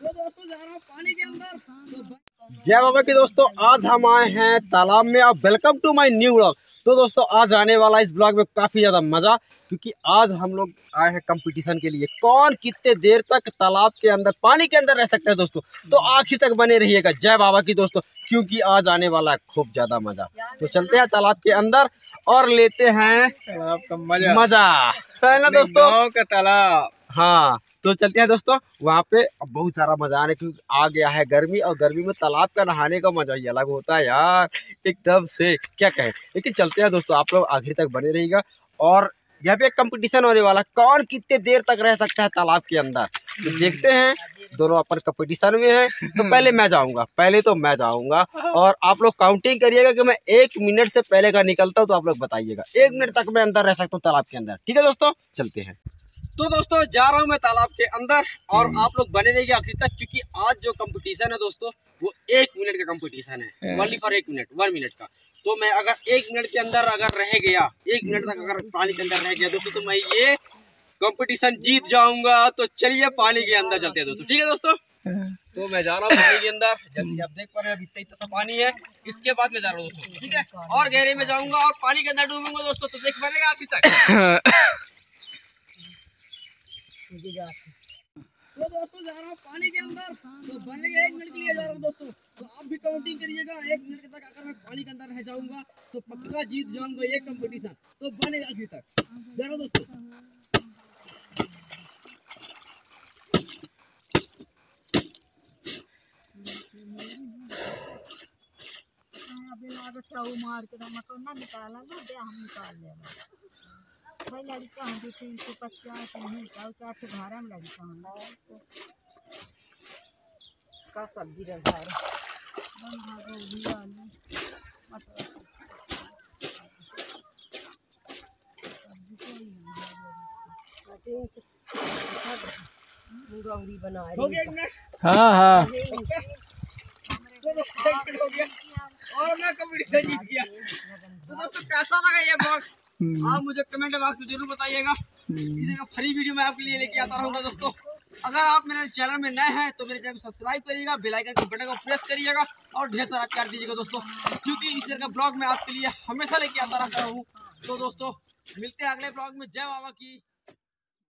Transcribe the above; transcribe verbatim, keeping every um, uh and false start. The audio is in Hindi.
तो दोस्तों जा रहा हूँ पानी के अंदर। तो जय बाबा की दोस्तों, आज हम आए हैं तालाब में। आप welcome to my new blog. तो दोस्तों आज आने वाला इस ब्लॉग में काफ़ी ज़्यादा मज़ा, क्योंकि आज हम लोग आए हैं कंपटीशन के लिए। कौन कितने देर तक तालाब के अंदर पानी के अंदर रह सकता है दोस्तों, तो आखिर तक बने रहिएगा। जय बाबा की दोस्तों, क्योंकि आज आने वाला है खूब ज़्यादा मज़ा। तो चलते हैं तालाब के अंदर और लेते हैं तालाब का मजा मज़ा, है ना दोस्तों। गाँव का तालाब। हाँ तो चलते हैं दोस्तों वहाँ पे। अब बहुत सारा मजा आने, क्योंकि आ गया है गर्मी, और गर्मी में तालाब का नहाने का मजा ही अलग होता है यार, एकदम से क्या कहें। लेकिन चलते हैं दोस्तों, आप लोग आखिर तक बने रहिएगा। और यहाँ पे एक कंपटीशन होने वाला, कौन कितने देर तक रह सकता है तालाब के अंदर, तो देखते हैं। दोनों अपन कंपटीशन में हैं, तो पहले मैं जाऊंगा, पहले तो मैं जाऊंगा। और आप लोग काउंटिंग करिएगा कि मैं एक मिनट से पहले का निकलता हूँ, तो आप लोग बताइएगा एक मिनट तक मैं अंदर रह सकता हूँ तालाब के अंदर। ठीक है दोस्तों, चलते हैं। तो दोस्तों जा रहा हूँ मैं तालाब के अंदर, और आप लोग बने रहिए आखिर तक, क्योंकि आज जो कंपटीशन है दोस्तों वो एक मिनट का कंपटीशन है, ओनली फॉर एक मिनट, वन मिनट का। तो मैं अगर एक मिनट के अंदर अगर रह गया, एक मिनट तक अगर पानी के अंदर रह गया दोस्तों, तो मैं ये कंपटीशन जीत जाऊंगा। तो चलिए पानी के अंदर चलते हैं दोस्तों। ठीक है दोस्तों, तो मैं जा रहा हूँ पानी के अंदर। जैसे आप देख पा रहे हैं, इतना इतना सा पानी है। इसके बाद मैं जा रहा हूँ दोस्तों, ठीक है, और गहरे में जाऊंगा और पानी के अंदर डूबूंगा दोस्तों। तो देख पाएगा आखिर तक। तो दोस्तों जा रहा हूँ पानी के अंदर, तो बनेगा एक मिनट के लिए जा रहा हूँ दोस्तों। तो आप भी काउंटिंग करिएगा, एक मिनट तक अगर मैं पानी के अंदर रह जाऊंगा तो पक्का जीत जाऊंगा ये कंपटीशन। तो बनेगा आखिर तक, जा रहा हूँ दोस्तों। मार के ना निकाला हम निकाल लेना भाई। लड़का हम भी तीन सौ पचास नहीं चार सौ भाड़ा में लड़का हम का सब्जी रखा है गौरी बना हो गया एक मिनट। हाँ हाँ हो गया और मैं कंपटीशन जीत गया। तो दोस्तों कैसा लगा ये ब्लॉग, आप मुझे कमेंट बॉक्स में जरूर बताइएगा। इसी का फ्री वीडियो मैं आपके लिए लेके आता रहूँगा दोस्तों। अगर आप मेरे चैनल में नए हैं तो मेरे चैनल को सब्सक्राइब करिएगा, बेल आइकन के बटन को प्रेस करिएगा और ढेर सारा प्यार दीजिएगा दोस्तों, क्योंकि इस तरह का ब्लॉग मैं आपके लिए हमेशा लेके आता रहता हूँ। तो दोस्तों मिलते हैं अगले ब्लॉग में। जय बाबा की।